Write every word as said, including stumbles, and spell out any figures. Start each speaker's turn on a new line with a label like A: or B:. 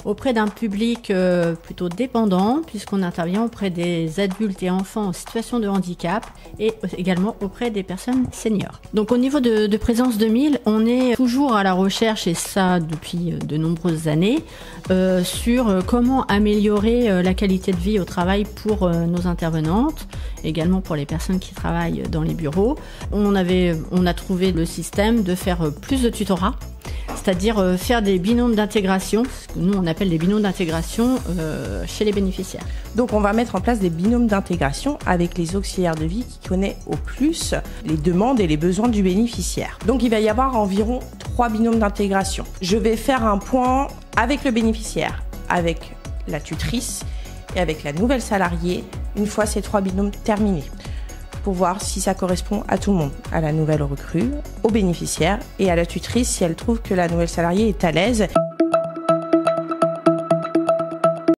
A: auprès d'un public euh, plutôt dépendant, puisqu'on intervient auprès des adultes et enfants en situation de handicap et également auprès des personnes seniors. Donc au niveau de, de Présence deux mille, on est toujours à la recherche, et ça depuis de nombreuses années, euh, sur comment améliorer euh, la qualité de vie au travail pour euh, nos intervenantes, également pour les personnes qui travaillent dans les bureaux. On avait, on a trouvé le système de faire plus de tutorat, c'est-à-dire faire des binômes d'intégration, ce que nous on appelle des binômes d'intégration euh, chez les bénéficiaires.
B: Donc on va mettre en place des binômes d'intégration avec les auxiliaires de vie qui connaissent au plus les demandes et les besoins du bénéficiaire. Donc il va y avoir environ trois binômes d'intégration. Je vais faire un point avec le bénéficiaire, avec la tutrice et avec la nouvelle salariée, une fois ces trois binômes terminés, pour voir si ça correspond à tout le monde, à la nouvelle recrue, au bénéficiaire et à la tutrice si elle trouve que la nouvelle salariée est à l'aise.